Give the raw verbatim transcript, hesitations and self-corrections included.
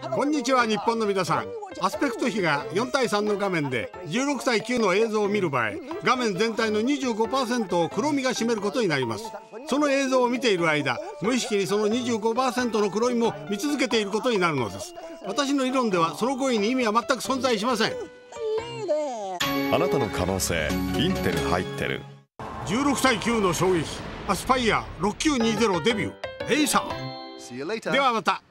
こんにちは日本の皆さん。アスペクト比がよん対さんの画面でじゅうろく対きゅうの映像を見る場合、画面全体の にじゅうごパーセント を黒みが占めることになります。その映像を見ている間、無意識にその にじゅうごパーセント の黒みも見続けていることになるのです。私の理論ではその行為に意味は全く存在しません。 あなたの可能性インテル入ってる。 じゅうろく対きゅうの衝撃、アスパイアろくきゅうにゼロデビュー。エイサーではまた。